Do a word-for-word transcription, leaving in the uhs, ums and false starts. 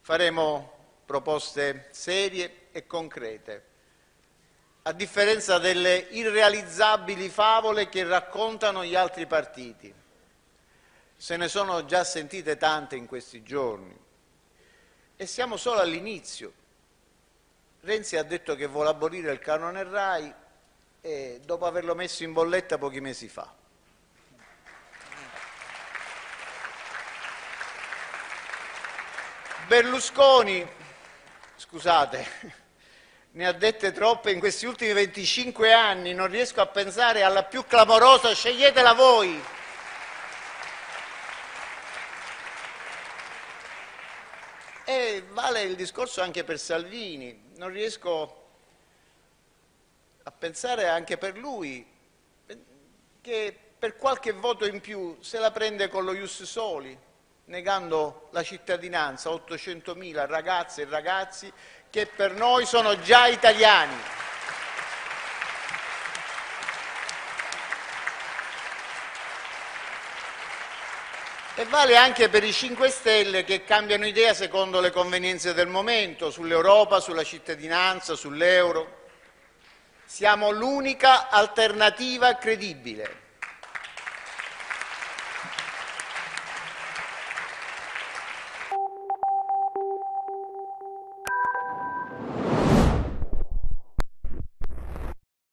faremo proposte serie e concrete, a differenza delle irrealizzabili favole che raccontano gli altri partiti. Se ne sono già sentite tante in questi giorni e siamo solo all'inizio. Renzi ha detto che vuole abolire il canone RAI e dopo averlo messo in bolletta pochi mesi fa. Berlusconi, scusate, ne ha dette troppe in questi ultimi venticinque anni, non riesco a pensare alla più clamorosa, sceglietela voi. E vale il discorso anche per Salvini, non riesco a pensare anche per lui che per qualche voto in più se la prende con lo ius soli, negando la cittadinanza a ottocentomila ragazze e ragazzi che per noi sono già italiani. E vale anche per i cinque Stelle che cambiano idea secondo le convenienze del momento, sull'Europa, sulla cittadinanza, sull'euro. Siamo l'unica alternativa credibile.